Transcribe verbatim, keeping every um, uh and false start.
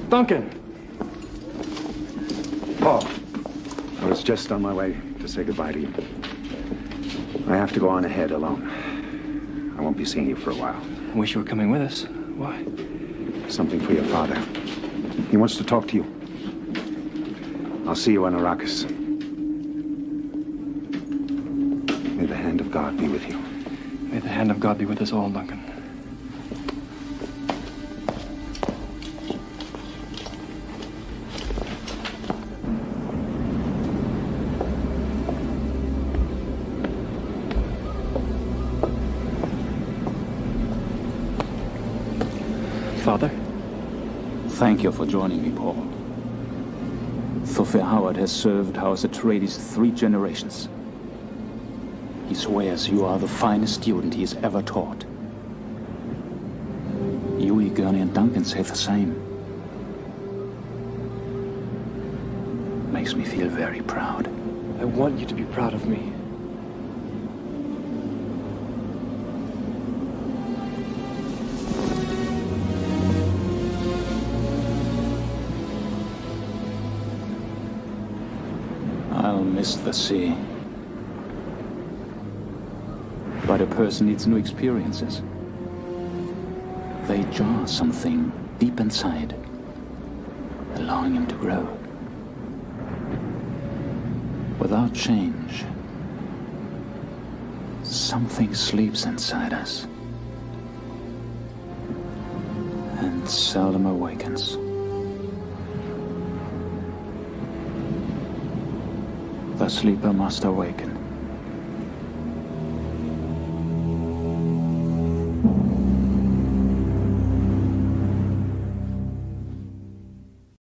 Duncan! Paul, I was just on my way to say goodbye to you. I have to go on ahead alone. I won't be seeing you for a while. I wish you were coming with us. Why? Something for your father. He wants to talk to you. I'll see you on Arrakis. May the hand of God be with you. May the hand of God be with us all, Duncan. Father? Thank you for joining me, Paul. Thufir Howard has served House Atreides three generations. He swears you are the finest student he has ever taught. Yui, Gurney, and Duncan say the same. Makes me feel very proud. I want you to be proud of me. I'll miss the sea. But a person needs new experiences. They jar something deep inside, allowing him to grow. Without change, something sleeps inside us and seldom awakens. The sleeper must awaken.